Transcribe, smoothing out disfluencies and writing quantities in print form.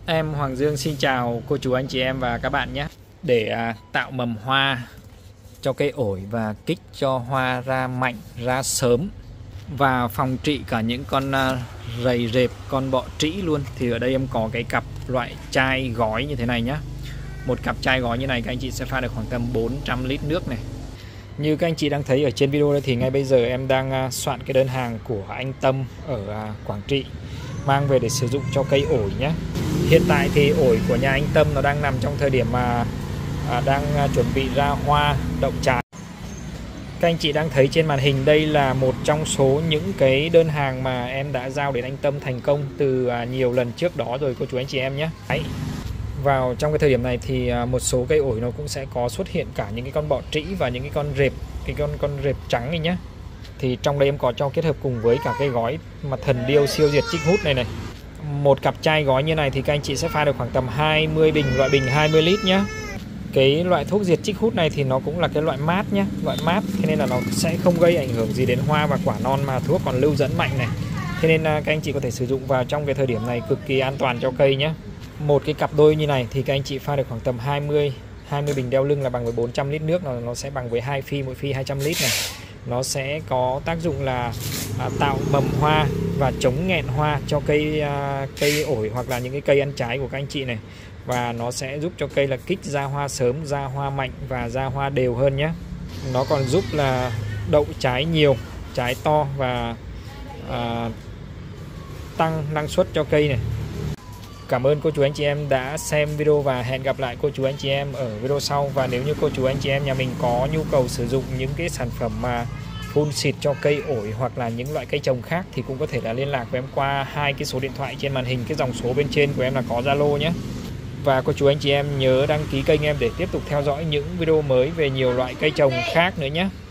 Em Hoàng Dương xin chào cô chú anh chị em và các bạn nhé. Để tạo mầm hoa cho cây ổi và kích cho hoa ra mạnh, ra sớm và phòng trị cả những con rầy rệp, con bọ trĩ luôn, thì ở đây em có cái cặp loại chai gói như thế này nhé. Một cặp chai gói như này các anh chị sẽ pha được khoảng tầm 400 lít nước này. Như các anh chị đang thấy ở trên video đây thì ngay bây giờ em đang soạn cái đơn hàng của anh Tâm ở Quảng Trị mang về để sử dụng cho cây ổi nhé. Hiện tại thì ổi của nhà anh Tâm nó đang nằm trong thời điểm mà đang chuẩn bị ra hoa đậu trái. Các anh chị đang thấy trên màn hình đây là một trong số những cái đơn hàng mà em đã giao đến anh Tâm thành công từ nhiều lần trước đó rồi cô chú anh chị em nhé. Đấy. Vào trong cái thời điểm này thì một số cây ổi nó cũng sẽ có xuất hiện cả những cái con bọ trĩ và những cái con rệp, con rệp trắng này nhé. Thì trong đây em có cho kết hợp cùng với cả cái gói mà thần điêu siêu diệt chích hút này này. Một cặp chai gói như này thì các anh chị sẽ pha được khoảng tầm 20 bình, loại bình 20 lít nhé. Cái loại thuốc diệt chích hút này thì nó cũng là cái loại mát nhé, loại mát, thế nên là nó sẽ không gây ảnh hưởng gì đến hoa và quả non mà thuốc còn lưu dẫn mạnh này. Thế nên các anh chị có thể sử dụng vào trong cái thời điểm này cực kỳ an toàn cho cây nhé. Một cái cặp đôi như này thì các anh chị pha được khoảng tầm 20 bình đeo lưng là bằng với 400 lít nước, nó sẽ bằng với 2 phi, mỗi phi 200 lít này. Nó sẽ có tác dụng là tạo mầm hoa và chống nghẹn hoa cho cây ổi hoặc là những cái cây ăn trái của các anh chị này. Và nó sẽ giúp cho cây là kích ra hoa sớm, ra hoa mạnh và ra hoa đều hơn nhé. Nó còn giúp là đậu trái nhiều, trái to và tăng năng suất cho cây này. Cảm ơn cô chú anh chị em đã xem video và hẹn gặp lại cô chú anh chị em ở video sau. Và nếu như cô chú anh chị em nhà mình có nhu cầu sử dụng những cái sản phẩm mà phun xịt cho cây ổi hoặc là những loại cây trồng khác thì cũng có thể là liên lạc với em qua hai cái số điện thoại trên màn hình. Cái dòng số bên trên của em là có Zalo nhé. Và cô chú anh chị em nhớ đăng ký kênh em để tiếp tục theo dõi những video mới về nhiều loại cây trồng khác nữa nhé.